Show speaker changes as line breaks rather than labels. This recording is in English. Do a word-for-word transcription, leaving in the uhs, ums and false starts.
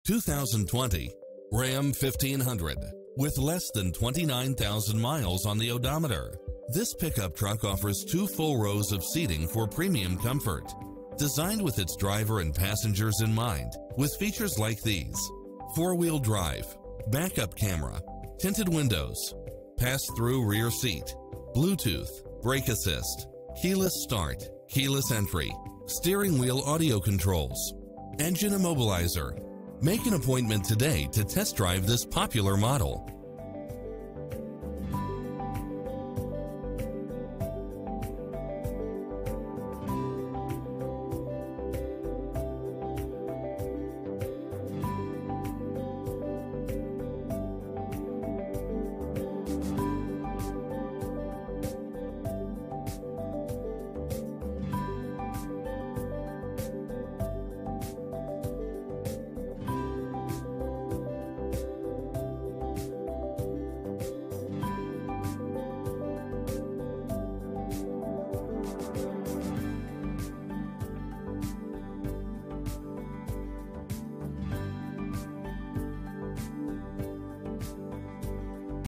two thousand twenty Ram fifteen hundred with less than twenty-nine thousand miles on the odometer. This pickup truck offers two full rows of seating for premium comfort. Designed with its driver and passengers in mind, with features like these: four-wheel drive, backup camera, tinted windows, pass-through rear seat, Bluetooth, brake assist, keyless start, keyless entry, steering wheel audio controls, engine immobilizer. Make an appointment today to test drive this popular model.